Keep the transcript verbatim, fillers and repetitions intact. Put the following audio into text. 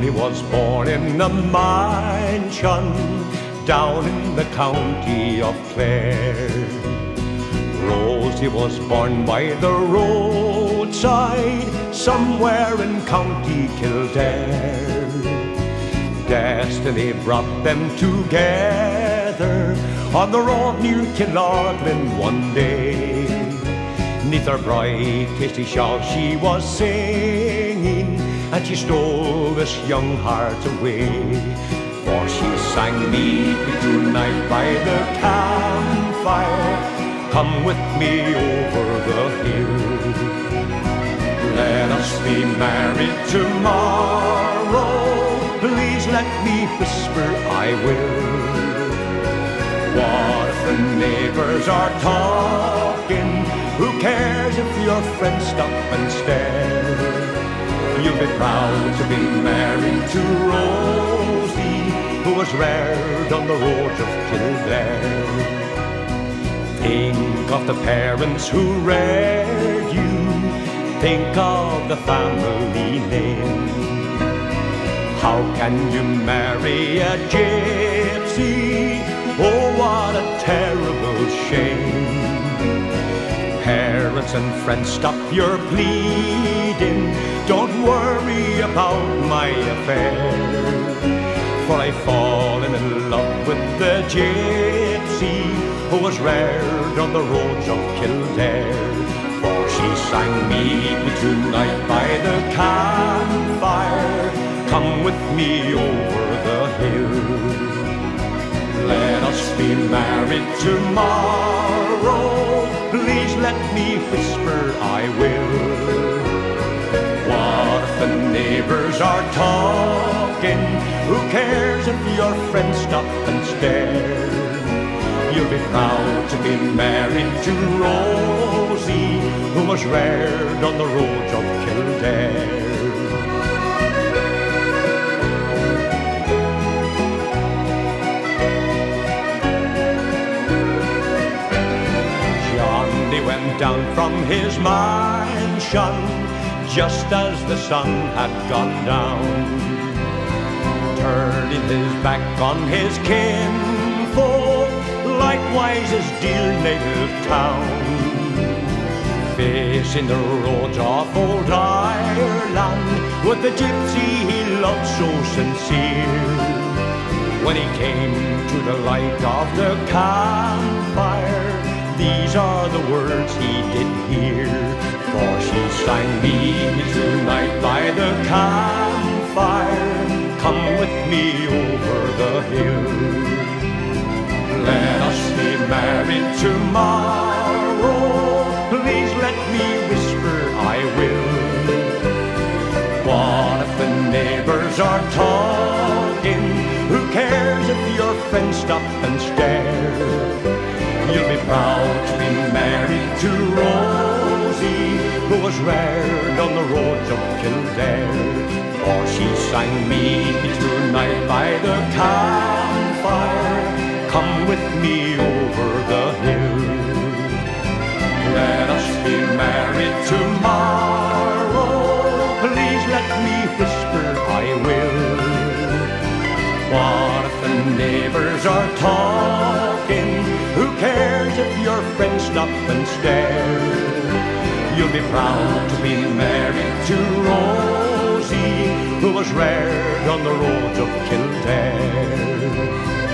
Rosie was born in a mansion down in the county of Clare. Rosie was born by the roadside somewhere in County Kildare. Destiny brought them together on the road near Kildare one day. Neath her bright tasty shawl she was singing, and she stole this young heart away. For she sang, "Meet me tonight by the campfire, come with me over the hill. Let us be married tomorrow, please let me whisper I will." What if the neighbors are talking? Who cares if your friends stop and stare? You'll be proud to be married to Rosie, who was reared on the roads of Kildare. Think of the parents who reared you, think of the family name. How can you marry a gypsy? Oh, what a terrible shame. Parents and friends, stop your pleading. Don't worry about my affair, for I've fallen in love with the gypsy who was reared on the roads of Kildare. For she sang, "Meet me tonight by the campfire, come with me over the hill. Let us be married tomorrow, please let me whisper I will." What if the neighbors are talking? Who cares if your friends stop and stare? You'll be proud to be married to Rosie, who was reared on the roads of Kildare. Went down from his mansion just as the sun had gone down, turning his back on his kinfolk, likewise his dear native town. Facing the roads of old Ireland with the gypsy he loved so sincere, when he came to the light of the campfire, these are the words he did hear. For she sang, "Meet me tonight by the campfire, come with me over the hill. Let us be married tomorrow, please let me whisper I will." What if the neighbors are talking? Who cares if your friends stop and stare? You'll be proud to be married to Rosie, who was reared on the roads of Kildare. For she sang, "Meet me tonight by the campfire, come with me over the hill. Let us be married tomorrow, please let me whisper I will." What if the neighbors are talking? Who cares if your friends stop and stare? You'll be proud to be married to Rosie, who was reared on the roads of Kildare.